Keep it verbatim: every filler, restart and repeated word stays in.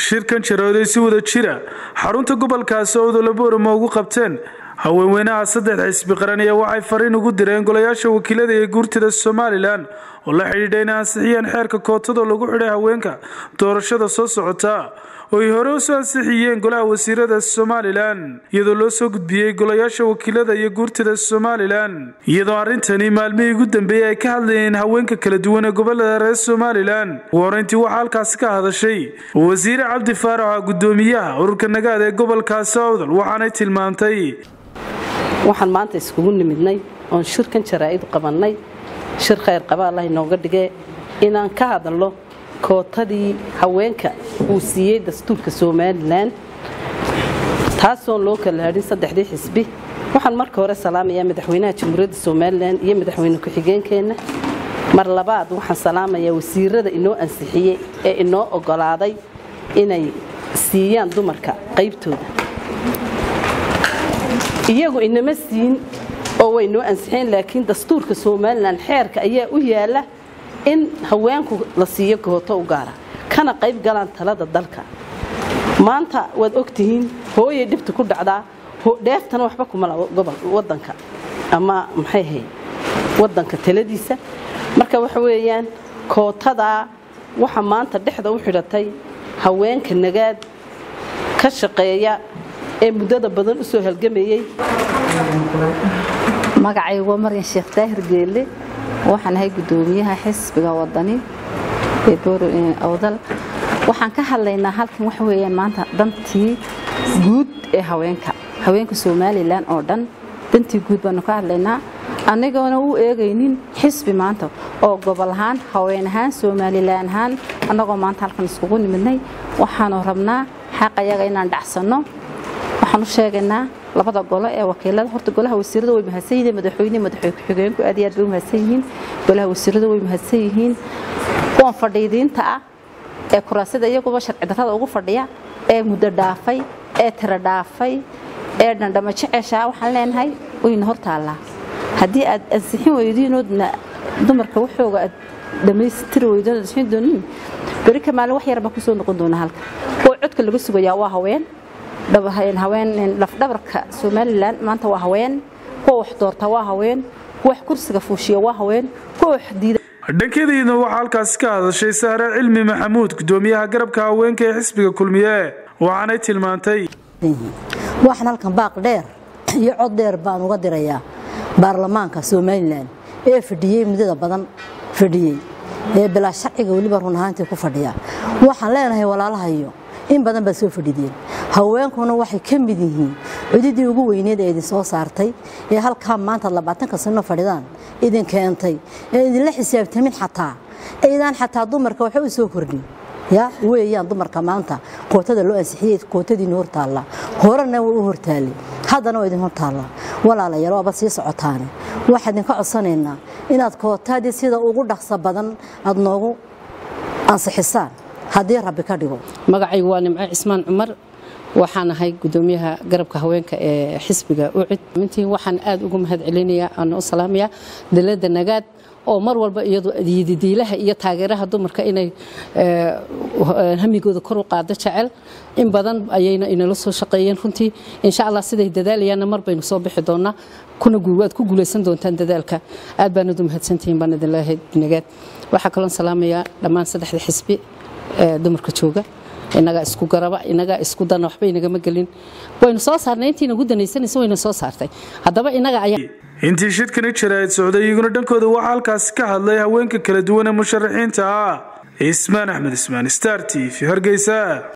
shirkan jaraadaysi wada jira xarunta gobolka Soodo Laboorama ugu qabteen haweenweynaha saddex xisbi qaran ee waxay fariin ugu direen golayaasha wakiilada ee guurtida Soomaaliland oo la xidhiidhay ansixiyeen xeerka kootada lagu xidhay haweenka doorashada soo socota oo ay hore u soo ansixiyeen golaha wasiirada Soomaaliland iyadoo loo soo gudbiyay golayaasha wakiilada iyo guurtida Soomaaliland iyadoo arintani maalmihii ugu dambeeyay ay ka hadlayeen haweenka kala duwan ee gobolada reer Soomaaliland warantii waxa halkaas ka hadashay wasiir Cabdi Faarax gudoomiyaha ururka nagaad ee gobolka Soodo waxaanay tilmaantay waxaan maanta iskugu nimidnay oo shirkan jaraa'id qabanay shir khayr qaba Allah inooga dhigay inaan ka hadalno kootadii haweenka uu siiyay dastuurka Soomaaliland taasoo loo kala hadhin saddexdii xisbi waxaan marka hore salaamayaa madaxweynaha Jamhuuriyadda Soomaaliland iyo madaxweyne ku-xigeenkeena mar labaad waxaan salaamayaa wasiirada inoo ansixiyay ee inoo ogolaaday inay siiyaan dumarka qaybtooda iyagu inama siin oo way noo ansixeen laakiin dastuurka Soomaaliland xeerka ayaa u yaala in haweenku la siiyo kooto u gaara kana qayb galaan talada dalka maanta wad ogtihiin hooyay dibta ku dhacdaa dheeftana waxba kuma gobol wadanka ama maxay hay wadanka taladiisa marka waxa weeyaan kootada waxa maanta dhexda u xidhatay haweenka nagaad ka shaqeeya ee muddada badan u soo halgamayay magacaygu Maryam Sheekh Daahir Geelle waxaan ahay gudoomiyaha xisbiga wadani ee Booro Awdal waxaan ka hadlaynaa halkan wax weeyaan maanta dantii guud ee haweenka haweenka Soomaaliland oo dhan dantii guud baan ka hadlaynaa anagoona u eegaynin xisbi maanta oo gobol ahaan haween ahaan Soomaaliland ahaan anagoo maanta halkan iskugu nimidnay waxaan rabnaa xaqayaga inaan dhacsano waxaan u sheegaynaa labada golo ee wakiilada horta golaha wasiirada way mahadsan yihiin madaxweyne madaxweyne ku-xigeenku aad iyo aad bay mahadsan yihiin golaha wasiirada way mahadsan yihiin kuwan fadhiidinta ah ee kuraasada iyagu sharci darrada ugu fadhiya ee muddo dhaafay ee tira dhaafay ee dhandhama jeceesha waxaan leenahay wayna hortaala hadii aad ansixin weydiinoodna dumarka waxooga aad dhameystir weydiin ansixin doonin bari kamaal wax yar ba ku soo noqon doona halka oo codka laga sugayaa waa haween dhabahayn haween laf dhabarka Soomaaliland maanta waa haween kuwa wax doorta waa haween kuwa kursiga fuushiya waa haween kuwa wax diida dhankeedina waxa halkaas ka hadashay Sahra Cilmi Maxamuud gudoomiyaha garabka haweenka ee xisbiga kulmiye waxaanay tilmaantay waxaan halkan baaq dheer iyo cod dheer baan uga dirayaa baarlamaanka Soomaaliland ee fadhiyay muddada badan fadhiyay ee bilaa sharciga waliba run ahaantii ku fadhiya waxaan leenahay walaalahayo in badan ba soo fadhideen haweenkuna waxay ka mid yihiin cududii ugu weyneed ee idin soo saartay ee halka maanta labaatan ka sano fadhidaan idin keentay ee idin la xisaabtamin xataa eedaan xataa dumarka waxa u soo kordhin ya weeyaan dumarka maanta kootada loo ansixiyay kootadii noor taala horena way u hortaalay haddana way idin hortaala walaalayaal waa sii socotaan waxa idin ka codsanaynaa inaad kootadii sida ugu dhaqso badan aad noogu ansixisaan hadii rabbi ka dhigo magacaygu waa Nimco Cismaan Cumar waxaan ahay gudoomiyaha garabka haweenka ee xisbiga ucid intii waxaan aad ugu mahad celinayaa aan u salaamayaa dalada nagaad oo mar walba iyadu diidiilaha iyo taageeraha dumarka inay hamigooda kor u qaado jecel in badan ayayna inala soo shaqeeyeen runtii insha Allah siday dadaalayaan mar baynu soo bixi doonaa kuna guulwaad ku guuleysan doontaan dadaalka aad baan u mahadsantihiin baan idin leeyahay nagaad waxa kale oo salaamayaa dhammaan saddexda xisbi ee dumarka jooga inaga isku garaba inaga isku dan waxba inaga ma galin waynu soo saarnay intii nagu danaysanayso waynu soo saartay hadaba inaga ayaa intii shirkani jaraa'id socday iyaguna dhankooda waxa halkaas ka hadlay haweenka kala duwan ee musharaxiinta ah Ismaan Axmed Ismaan Star T V Hargeysa.